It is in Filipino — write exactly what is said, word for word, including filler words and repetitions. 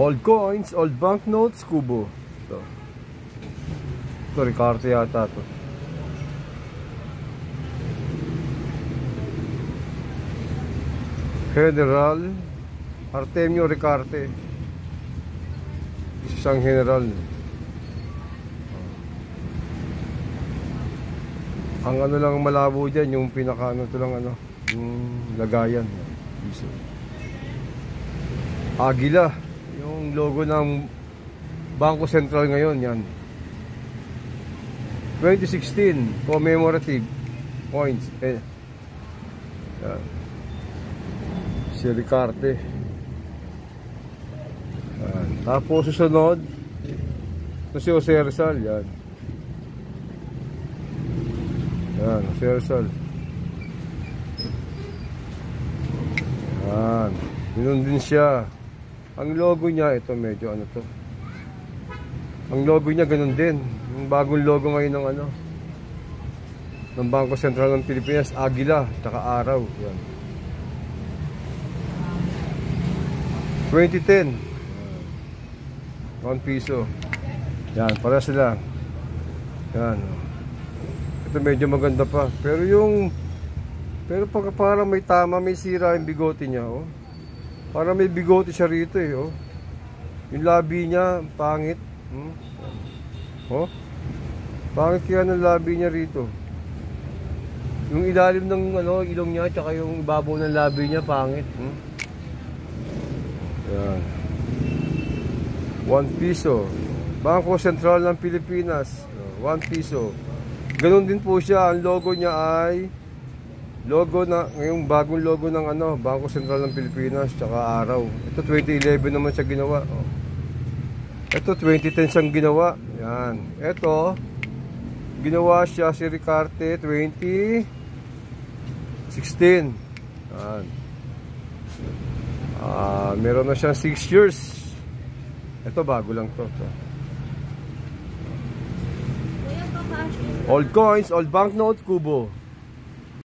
Old coins, old banknotes, kubo. Ito. Ito, Ricarte yata to. General Artemio Ricarte. Isang general. Ang ano lang malabo dyan, yung pinaka ano to lang ano, yung lagayan. Agila, yung logo ng Bangko Sentral ngayon, yan. twenty sixteen commemorative coins. Eh. Yan. Si Ricarte. Yan. Tapos susunod, ito si Jose Rizal, yan. Yan, Jose Rizal. Yan. Yun din siya. Ang logo niya, ito medyo ano to. Ang logo niya ganun din. Yung bagong logo ngayon ng ano, ng Bangko Sentral ng Pilipinas, Agila, tsaka araw. Yan. twenty ten. one piso. Yan, para sila. Yan. Ito medyo maganda pa. Pero yung pero pag parang may tama, may sira yung bigote niya, oh. Para may bigote siya rito eh, oh. Yung labi niya, pangit. Hmm? Oh. Pangit kaya ng labi niya rito. Yung ilalim ng ano, ilong niya, tsaka yung ibabaw ng labi niya, pangit. Hmm? Yan. One piso. Bangko Sentral ng Pilipinas. One piso. Ganon din po siya. Ang logo niya ay logo na, ngayong bagong logo ng ano, Bangko Sentral ng Pilipinas, tsaka araw. Ito twenty eleven naman siya ginawa. Oh. Ito twenty ten siyang ginawa. Yan. Ito, ginawa siya si Ricarte twenty sixteen. Yan. Ah, meron na siyang six years. Ito bago lang to. to. Old coins, old banknotes, kubo.